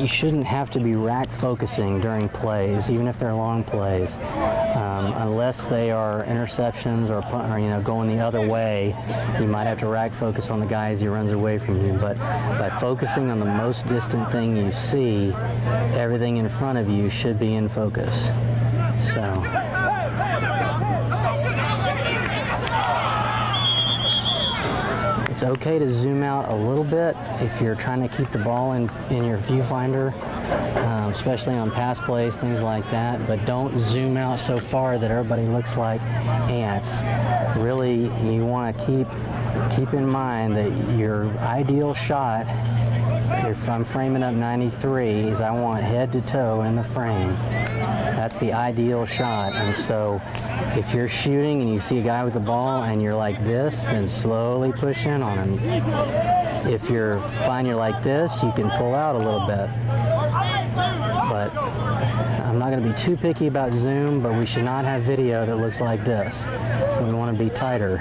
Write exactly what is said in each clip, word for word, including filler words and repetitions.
you shouldn't have to be rack focusing during plays, even if they're long plays, um, unless they are interceptions or, or you know going the other way. You might have to rack focus on the guy as he runs away from you. But by focusing on the most distant thing you see, everything in front of you should be in focus. So. It's okay to zoom out a little bit if you're trying to keep the ball in, in your viewfinder, um, especially on pass plays, things like that, but don't zoom out so far that everybody looks like ants. Really, you want to keep, keep in mind that your ideal shot, if I'm framing up ninety-three, is I want head to toe in the frame. That's the ideal shot. And so if you're shooting and you see a guy with the ball and you're like this, then slowly push in on him. If you're find you're like this, you can pull out a little bit. But I'm not going to be too picky about zoom, but we should not have video that looks like this. We want to be tighter.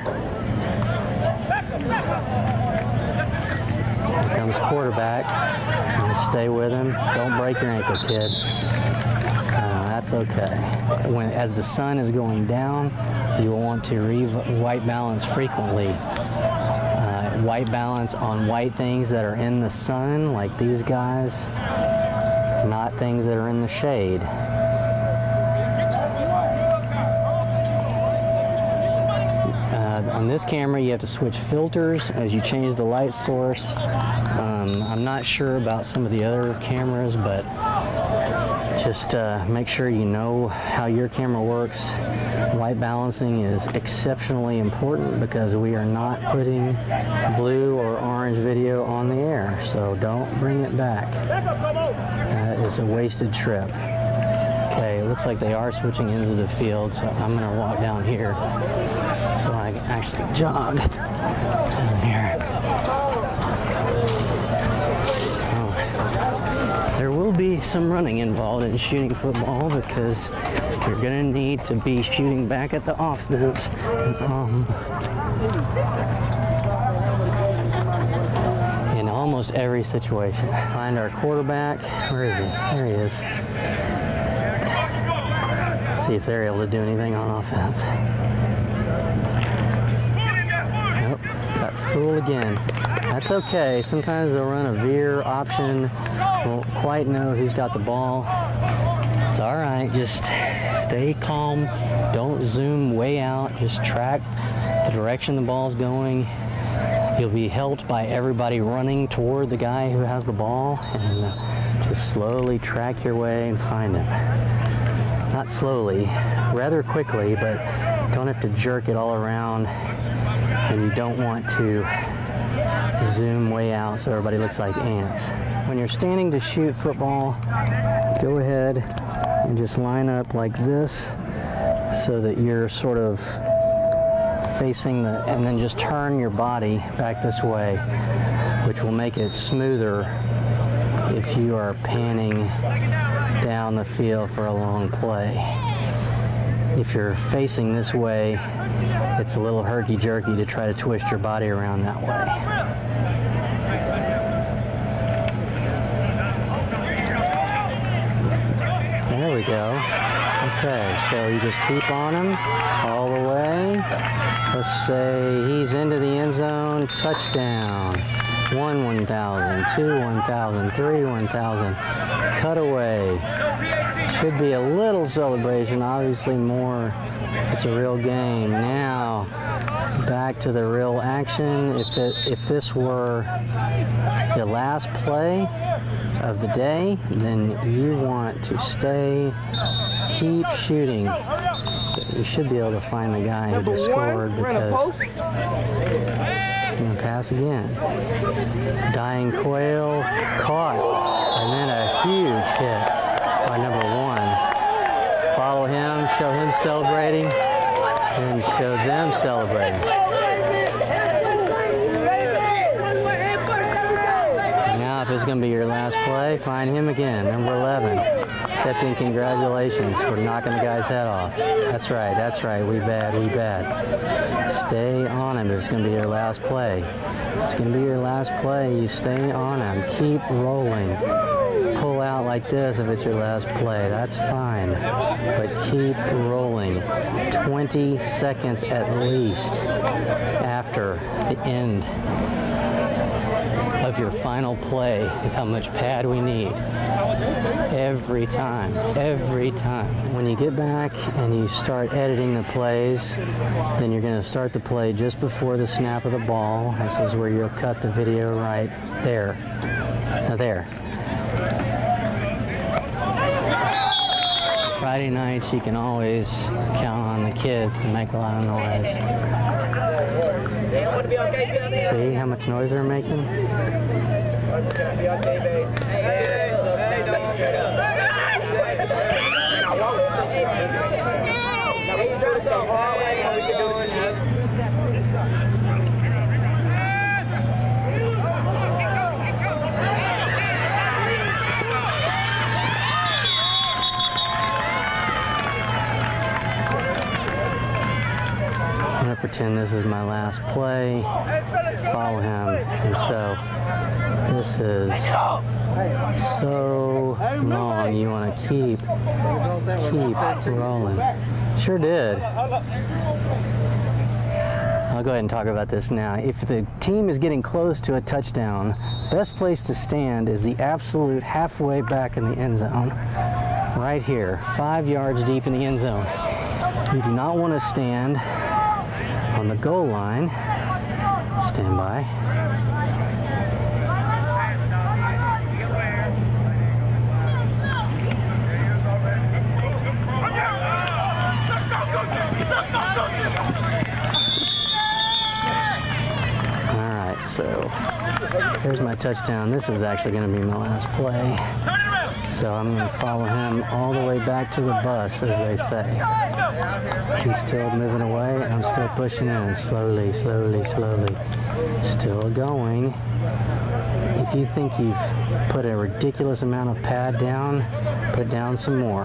Here comes quarterback. Stay with him. Don't break your ankle, kid. That's okay. When, as the sun is going down, you will want to re-white balance frequently. Uh, white balance on white things that are in the sun, like these guys, not things that are in the shade. Uh, on this camera, you have to switch filters as you change the light source. Um, I'm not sure about some of the other cameras, but just uh, make sure you know how your camera works. White balancing is exceptionally important because we are not putting blue or orange video on the air, so don't bring it back. That is a wasted trip. Okay, it looks like they are switching into the field, so I'm going to walk down here so I can actually jog down here. There will be some running involved in shooting football because you're going to need to be shooting back at the offense. Um, in almost every situation. Find our quarterback. Where is he? There he is. See if they're able to do anything on offense. Nope, got fooled again. That's okay. Sometimes they'll run a veer option. Won't quite know who's got the ball. It's all right. Just stay calm. Don't zoom way out. Just track the direction the ball's going. You'll be helped by everybody running toward the guy who has the ball, and uh, just slowly track your way and find him. Not slowly, rather quickly, but don't have to jerk it all around, and you don't want to zoom way out so everybody looks like ants. When you're standing to shoot football, go ahead and just line up like this so that you're sort of facing the, and then just turn your body back this way, which will make it smoother if you are panning down the field for a long play. If you're facing this way, it's a little herky-jerky to try to twist your body around that way. There we go. Okay, so you just keep on him all the way. Let's say he's into the end zone, touchdown. One, one thousand, two, one thousand, three, one thousand. Cutaway. Should be a little celebration, obviously more if it's a real game. Now, back to the real action. If, it, if this were the last play of the day, then you want to stay, keep shooting. You should be able to find the guy who just scored because he's going to pass again. Dying quail, caught, and then a huge hit by number one. Follow him, show him celebrating, and show them celebrating. Now, if it's going to be your last play, find him again, number eleven. Accepting congratulations for knocking the guy's head off. That's right, that's right, we bad, we bad. Stay on him if it's going to be your last play. If it's going to be your last play, you stay on him. Keep rolling. Pull like this if it's your last play. That's fine. But keep rolling. twenty seconds at least after the end of your final play is how much pad we need. Every time, every time. When you get back and you start editing the plays, then you're going to start the play just before the snap of the ball. This is where you'll cut the video right there. Now there. Friday nights, you can always count on the kids to make a lot of noise. See how much noise they're making? I'm going to pretend this is my last play, follow him, and so this is so long. You want to keep, keep rolling. Sure did. I'll go ahead and talk about this now. If the team is getting close to a touchdown, best place to stand is the absolute halfway back in the end zone. Right here, five yards deep in the end zone. You do not want to stand on the goal line. Stand by. All right, so here's my touchdown. This is actually going to be my last play. So I'm going to follow him all the way back to the bus, as they say. He's still moving away. I'm still pushing in slowly, slowly, slowly. Still going. If you think you've put a ridiculous amount of pad down, put down some more.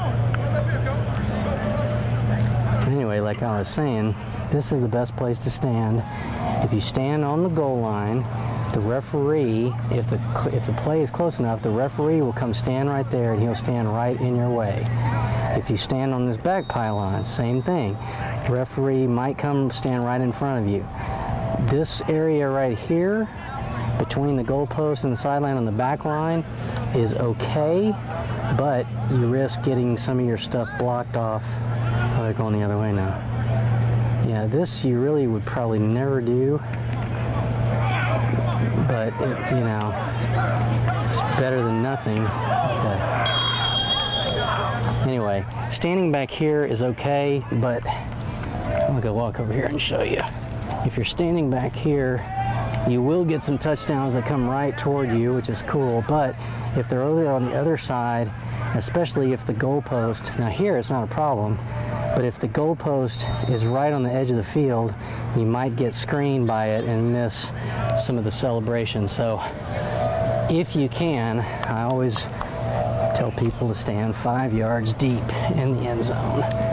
Anyway, like I was saying, this is the best place to stand. If you stand on the goal line, the referee, if the if the play is close enough, the referee will come stand right there and he'll stand right in your way. If you stand on this back pylon, same thing. The referee might come stand right in front of you. This area right here, between the goalpost and the sideline on the back line, is okay, but you risk getting some of your stuff blocked off. Oh, they're going the other way now. Yeah, this you really would probably never do. But it, you know, it's better than nothing. Okay. Anyway, standing back here is okay, but I'll go walk over here and show you. If you're standing back here, you will get some touchdowns that come right toward you, which is cool. But if they're over on the other side, especially if the goalpost, now here it's not a problem, but if the goalpost is right on the edge of the field, you might get screened by it and miss some of the celebration. So if you can, I always tell people to stand five yards deep in the end zone.